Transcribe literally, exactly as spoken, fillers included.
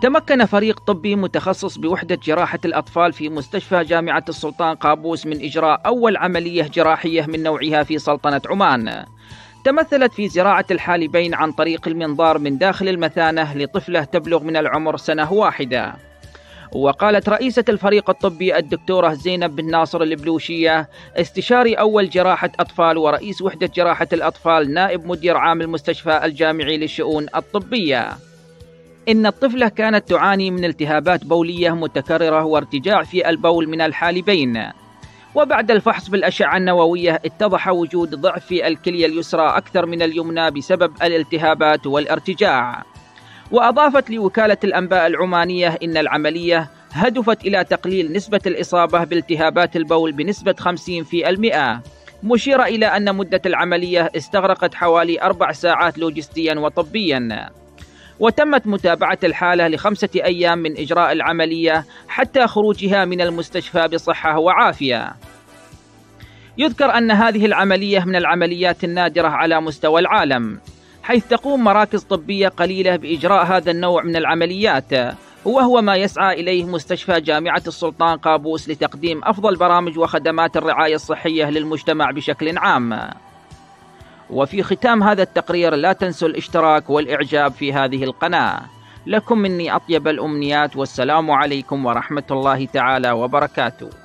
تمكن فريق طبي متخصص بوحدة جراحة الأطفال في مستشفى جامعة السلطان قابوس من إجراء أول عملية جراحية من نوعها في سلطنة عمان، تمثلت في زراعة الحالبين عن طريق المنظار من داخل المثانة لطفلة تبلغ من العمر سنة واحدة. وقالت رئيسة الفريق الطبي الدكتورة زينب بن ناصر البلوشية استشاري أول جراحة أطفال ورئيس وحدة جراحة الأطفال نائب مدير عام المستشفى الجامعي للشؤون الطبية إن الطفلة كانت تعاني من التهابات بولية متكررة وارتجاع في البول من الحالبين، وبعد الفحص بالأشعة النووية اتضح وجود ضعف في الكلية اليسرى أكثر من اليمنى بسبب الالتهابات والارتجاع. وأضافت لوكالة الأنباء العمانية إن العملية هدفت إلى تقليل نسبة الإصابة بالتهابات البول بنسبة خمسين بالمئة، مشيرة إلى أن مدة العملية استغرقت حوالي أربع ساعات لوجستيا وطبيا، وتمت متابعة الحالة لخمسة أيام من إجراء العملية حتى خروجها من المستشفى بصحة وعافية. يذكر أن هذه العملية من العمليات النادرة على مستوى العالم، حيث تقوم مراكز طبية قليلة بإجراء هذا النوع من العمليات، وهو ما يسعى إليه مستشفى جامعة السلطان قابوس لتقديم أفضل برامج وخدمات الرعاية الصحية للمجتمع بشكل عام. وفي ختام هذا التقرير لا تنسوا الاشتراك والإعجاب في هذه القناة. لكم مني أطيب الأمنيات، والسلام عليكم ورحمة الله تعالى وبركاته.